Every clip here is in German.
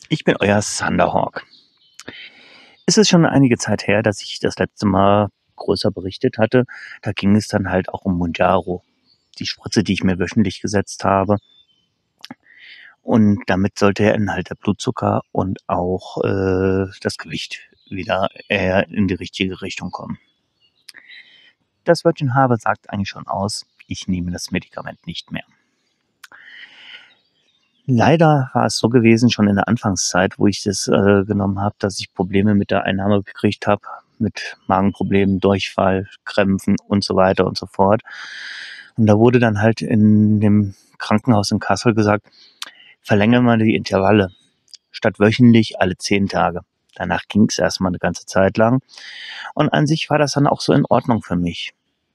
Ich bin euer Thunderhawk. Es ist schon einige Zeit her, dass ich das letzte Mal größer berichtet hatte. Da ging es dann halt auch um Mounjaro, die Spritze, die ich mir wöchentlich gesetzt habe. Und damit sollte der Inhalt der Blutzucker und auch das Gewicht wieder eher in die richtige Richtung kommen. Das Wörtchen habe sagt eigentlich schon aus, ich nehme das Medikament nicht mehr. Leider war es so gewesen, schon in der Anfangszeit, wo ich das genommen habe, dass ich Probleme mit der Einnahme gekriegt habe, mit Magenproblemen, Durchfall, Krämpfen und so weiter und so fort. Und da wurde dann halt in dem Krankenhaus in Kassel gesagt, verlängern wir die Intervalle statt wöchentlich alle 10 Tage. Danach ging es erstmal eine ganze Zeit lang. Und an sich war das dann auch so in Ordnung für mich.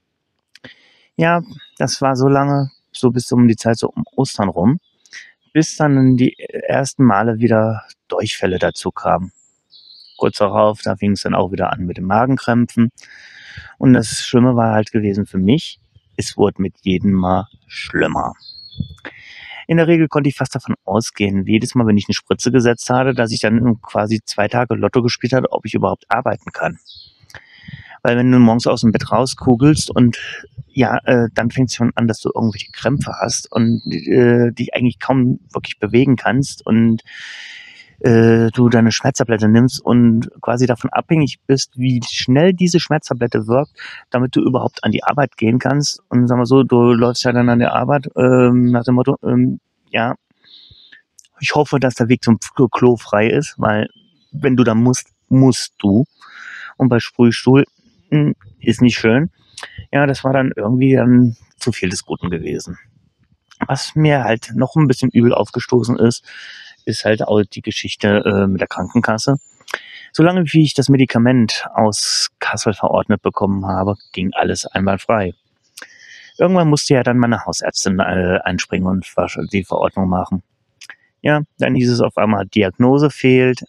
Ja, das war so lange, so bis um die Zeit so um Ostern rum, bis dann die ersten Male wieder Durchfälle dazu kamen. Kurz darauf, da fing es dann auch wieder an mit den Magenkrämpfen. Und das Schlimme war halt gewesen für mich, es wurde mit jedem Mal schlimmer. In der Regel konnte ich fast davon ausgehen, jedes Mal, wenn ich eine Spritze gesetzt hatte, dass ich dann quasi 2 Tage Lotto gespielt hatte, ob ich überhaupt arbeiten kann. Weil wenn du morgens aus dem Bett rauskugelst und ja, dann fängt es schon an, dass du irgendwelche Krämpfe hast und dich eigentlich kaum wirklich bewegen kannst und du deine Schmerztablette nimmst und quasi davon abhängig bist, wie schnell diese Schmerztablette wirkt, damit du überhaupt an die Arbeit gehen kannst. Und sag mal so, du läufst ja dann an der Arbeit nach dem Motto, ja, ich hoffe, dass der Weg zum Klo frei ist, weil wenn du da musst, musst du. Und bei Sprühstuhl ist nicht schön. Ja, das war dann irgendwie dann zu viel des Guten gewesen. Was mir halt noch ein bisschen übel aufgestoßen ist halt auch die Geschichte mit der Krankenkasse. Solange wie ich das Medikament aus Kassel verordnet bekommen habe, ging alles einwandfrei. Irgendwann musste ja dann meine Hausärztin einspringen und die Verordnung machen. Ja, dann hieß es auf einmal, Diagnose fehlt,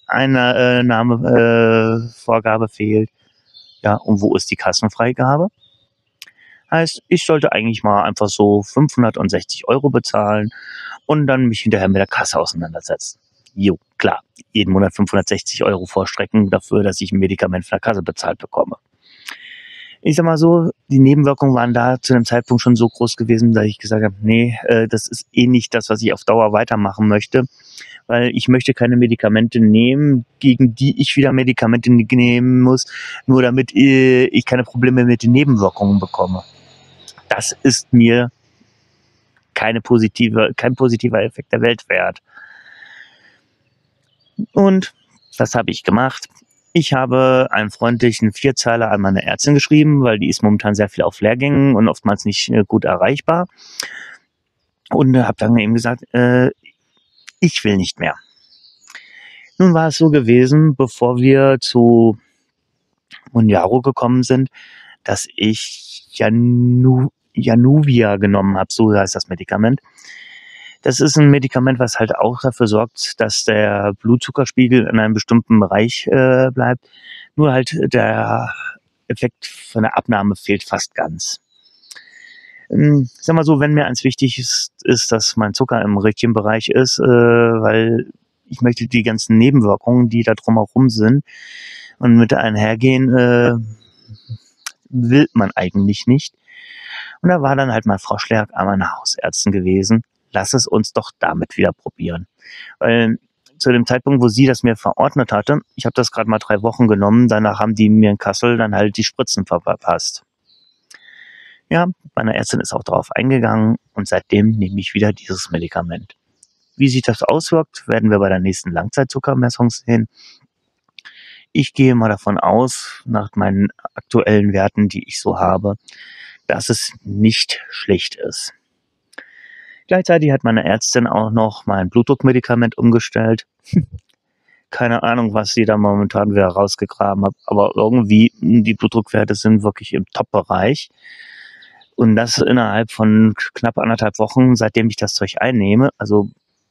Einnahmevorgabe fehlt. Ja, und wo ist die Kassenfreigabe? Heißt, ich sollte eigentlich mal einfach so 560 € bezahlen und dann mich hinterher mit der Kasse auseinandersetzen. Jo, klar, jeden Monat 560 € vorstrecken dafür, dass ich ein Medikament von der Kasse bezahlt bekomme. Ich sag mal so, die Nebenwirkungen waren da zu dem Zeitpunkt schon so groß gewesen, dass ich gesagt habe, nee, das ist eh nicht das, was ich auf Dauer weitermachen möchte, weil ich möchte keine Medikamente nehmen, gegen die ich wieder Medikamente nehmen muss, nur damit ich keine Probleme mit den Nebenwirkungen bekomme. Das ist mir kein positiver Effekt der Welt wert. Und was habe ich gemacht? Ich habe einen freundlichen Vierzeiler an meine Ärztin geschrieben, weil die ist momentan sehr viel auf Lehrgängen und oftmals nicht gut erreichbar. Und habe dann eben gesagt, ich will nicht mehr. Nun war es so gewesen, bevor wir zu Mounjaro gekommen sind, dass ich Januvia genommen habe, so heißt das Medikament. Das ist ein Medikament, was halt auch dafür sorgt, dass der Blutzuckerspiegel in einem bestimmten Bereich bleibt. Nur halt der Effekt von der Abnahme fehlt fast ganz. Sag mal so, wenn mir eins wichtig ist, dass mein Zucker im richtigen Bereich ist, weil ich möchte die ganzen Nebenwirkungen, die da drumherum sind und mit einhergehen, will man eigentlich nicht. Und da war dann halt mein Vorschlag an meine Hausärztin gewesen, lass es uns doch damit wieder probieren. Weil zu dem Zeitpunkt, wo sie das mir verordnet hatte, ich habe das gerade mal 3 Wochen genommen, danach haben die mir in Kassel dann halt die Spritzen verpasst. Ja, meine Ärztin ist auch darauf eingegangen und seitdem nehme ich wieder dieses Medikament. Wie sich das auswirkt, werden wir bei der nächsten Langzeitzuckermessung sehen. Ich gehe mal davon aus, nach meinen aktuellen Werten, die ich so habe, dass es nicht schlecht ist. Gleichzeitig hat meine Ärztin auch noch mein Blutdruckmedikament umgestellt. Keine Ahnung, was sie da momentan wieder rausgegraben hat, aber irgendwie die Blutdruckwerte sind wirklich im Top-Bereich. Und das innerhalb von knapp 1,5 Wochen, seitdem ich das Zeug einnehme. Also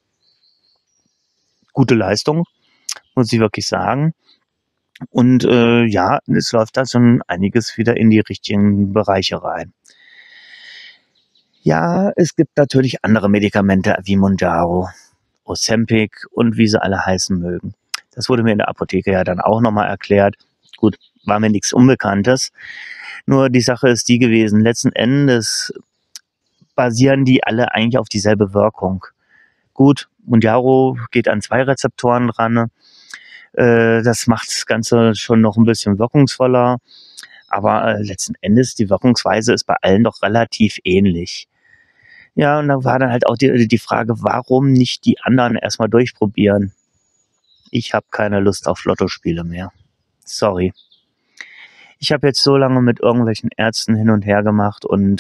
gute Leistung, muss ich wirklich sagen. Und ja, es läuft da schon einiges wieder in die richtigen Bereiche rein. Ja, es gibt natürlich andere Medikamente wie Mounjaro. Ozempic und wie sie alle heißen mögen. Das wurde mir in der Apotheke ja dann auch nochmal erklärt. Gut, war mir nichts Unbekanntes. Nur die Sache ist die gewesen, letzten Endes basieren die alle eigentlich auf dieselbe Wirkung. Gut, Mounjaro geht an 2 Rezeptoren ran. Das macht das Ganze schon noch ein bisschen wirkungsvoller. Aber letzten Endes, die Wirkungsweise ist bei allen doch relativ ähnlich. Ja, und dann war dann halt auch die Frage, warum nicht die anderen erstmal durchprobieren? Ich habe keine Lust auf Lottospiele mehr. Sorry. Ich habe jetzt so lange mit irgendwelchen Ärzten hin und her gemacht und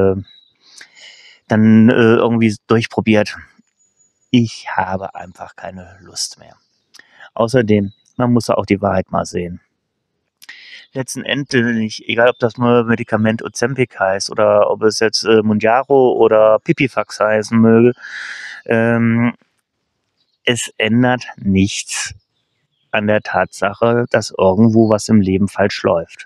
dann irgendwie durchprobiert. Ich habe einfach keine Lust mehr. Außerdem, man muss ja auch die Wahrheit mal sehen. Letzten Endes, egal ob das nur Medikament Ozempic heißt oder ob es jetzt Mounjaro oder Pipifax heißen möge, es ändert nichts an der Tatsache, dass irgendwo was im Leben falsch läuft.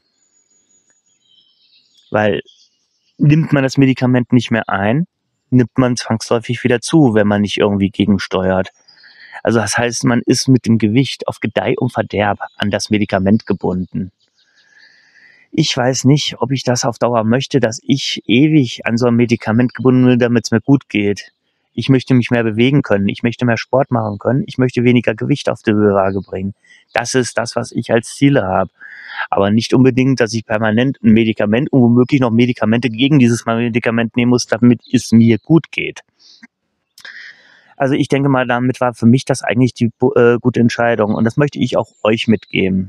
Weil nimmt man das Medikament nicht mehr ein, nimmt man zwangsläufig wieder zu, wenn man nicht irgendwie gegensteuert. Also das heißt, man ist mit dem Gewicht auf Gedeih und Verderb an das Medikament gebunden. Ich weiß nicht, ob ich das auf Dauer möchte, dass ich ewig an so ein Medikament gebunden bin, damit es mir gut geht. Ich möchte mich mehr bewegen können, ich möchte mehr Sport machen können, ich möchte weniger Gewicht auf die Waage bringen. Das ist das, was ich als Ziele habe. Aber nicht unbedingt, dass ich permanent ein Medikament und womöglich noch Medikamente gegen dieses Medikament nehmen muss, damit es mir gut geht. Also ich denke mal, damit war für mich das eigentlich die gute Entscheidung. Und das möchte ich auch euch mitgeben.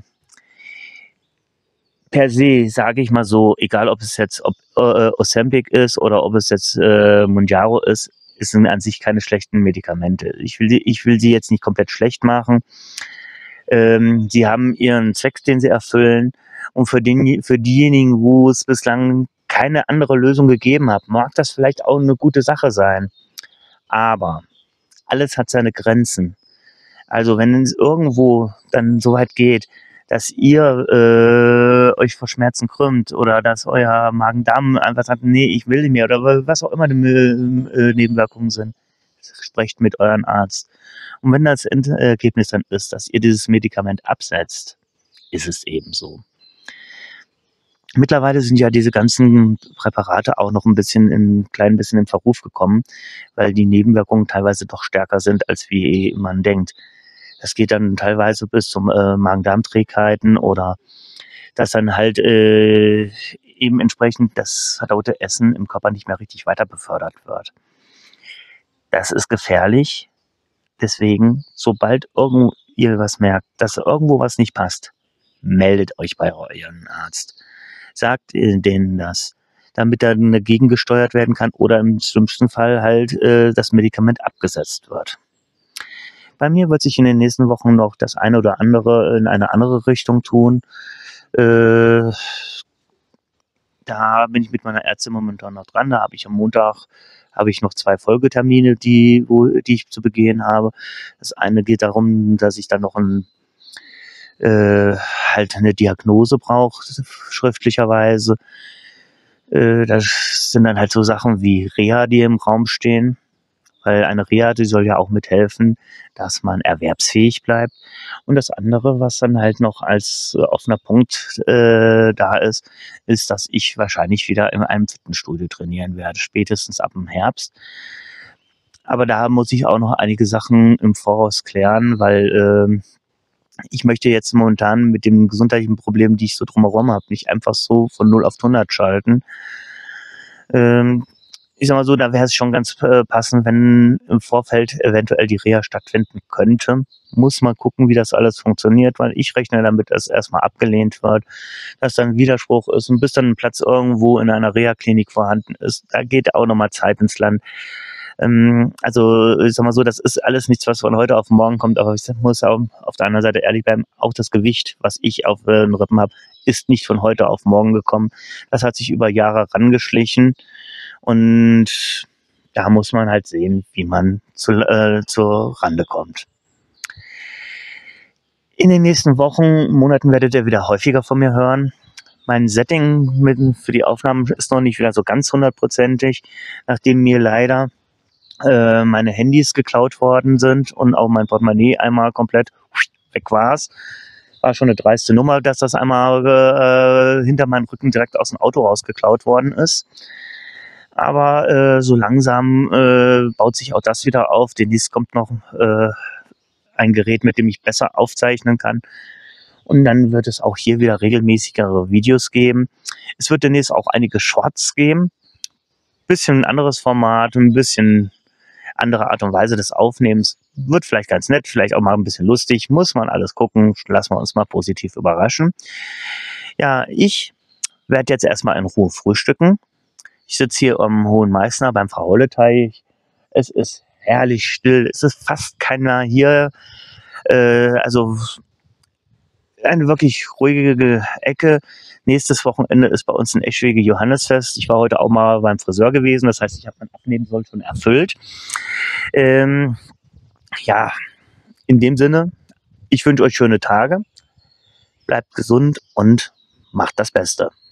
Per se, sage ich mal so, egal ob es jetzt Ozempic ist oder ob es jetzt Mounjaro ist, sind an sich keine schlechten Medikamente. Ich will sie jetzt nicht komplett schlecht machen. Sie haben ihren Zweck, den sie erfüllen. Und für diejenigen, wo es bislang keine andere Lösung gegeben hat, mag das vielleicht auch eine gute Sache sein. Aber alles hat seine Grenzen. Also wenn es irgendwo dann so weit geht, dass ihr euch vor Schmerzen krümmt oder dass euer Magen-Darm einfach sagt, nee, ich will nicht mehr oder was auch immer die Nebenwirkungen sind, sprecht mit eurem Arzt. Und wenn das Endergebnis dann ist, dass ihr dieses Medikament absetzt, ist es eben so. Mittlerweile sind ja diese ganzen Präparate auch noch ein klein bisschen in Verruf gekommen, weil die Nebenwirkungen teilweise doch stärker sind, als wie man denkt. Das geht dann teilweise bis zum Magen-Darm-Trägheiten oder dass dann halt eben entsprechend das verdaute Essen im Körper nicht mehr richtig weiter befördert wird. Das ist gefährlich. Deswegen, sobald ihr was merkt, dass irgendwo was nicht passt, meldet euch bei eurem Arzt. Sagt denen das, damit dann dagegen gesteuert werden kann oder im schlimmsten Fall halt das Medikament abgesetzt wird. Bei mir wird sich in den nächsten Wochen noch das eine oder andere in eine andere Richtung tun. Da bin ich mit meiner Ärztin momentan noch dran. Da habe ich am Montag noch 2 Folgetermine, die ich zu begehen habe. Das eine geht darum, dass ich dann noch halt eine Diagnose brauche, schriftlicherweise. Das sind dann halt so Sachen wie Reha, die im Raum stehen. Weil eine Reha, die soll ja auch mithelfen, dass man erwerbsfähig bleibt. Und das andere, was dann halt noch als offener Punkt da ist, dass ich wahrscheinlich wieder in einem Fitnessstudio trainieren werde, spätestens ab dem Herbst. Aber da muss ich auch noch einige Sachen im Voraus klären, weil ich möchte jetzt momentan mit den gesundheitlichen Problemen, die ich so drumherum habe, nicht einfach so von 0 auf 100 schalten. Ich sag mal so, da wäre es schon ganz passend, wenn im Vorfeld eventuell die Reha stattfinden könnte. Muss mal gucken, wie das alles funktioniert, weil ich rechne damit, dass erstmal abgelehnt wird, dass dann ein Widerspruch ist und bis dann ein Platz irgendwo in einer Reha-Klinik vorhanden ist, da geht auch nochmal Zeit ins Land. Also ich sag mal so, das ist alles nichts, was von heute auf morgen kommt, aber ich muss auch auf der anderen Seite ehrlich bleiben, auch das Gewicht, was ich auf den Rippen habe, ist nicht von heute auf morgen gekommen. Das hat sich über Jahre rangeschlichen. Und da muss man halt sehen, wie man zur Rande kommt. In den nächsten Wochen, Monaten werdet ihr wieder häufiger von mir hören. Mein Setting für die Aufnahmen ist noch nicht wieder so ganz 100%ig, nachdem mir leider meine Handys geklaut worden sind und auch mein Portemonnaie einmal komplett weg war's. War schon eine dreiste Nummer, dass das einmal hinter meinem Rücken direkt aus dem Auto rausgeklaut worden ist. Aber so langsam baut sich auch das wieder auf. Demnächst kommt noch ein Gerät, mit dem ich besser aufzeichnen kann. Und dann wird es auch hier wieder regelmäßigere Videos geben. Es wird demnächst auch einige Shorts geben. Bisschen ein anderes Format, ein bisschen andere Art und Weise des Aufnehmens. Wird vielleicht ganz nett, vielleicht auch mal ein bisschen lustig. Muss man alles gucken. Lassen wir uns mal positiv überraschen. Ja, ich werde jetzt erstmal in Ruhe frühstücken. Ich sitze hier am Hohen Meißner beim Frau-Holle-Teich. Es ist herrlich still. Es ist fast keiner hier. Also eine wirklich ruhige Ecke. Nächstes Wochenende ist bei uns ein Eschwege Johannesfest. Ich war heute auch mal beim Friseur gewesen. Das heißt, ich habe mein Abnehmen soll schon erfüllt. Ja, in dem Sinne, ich wünsche euch schöne Tage. Bleibt gesund und macht das Beste.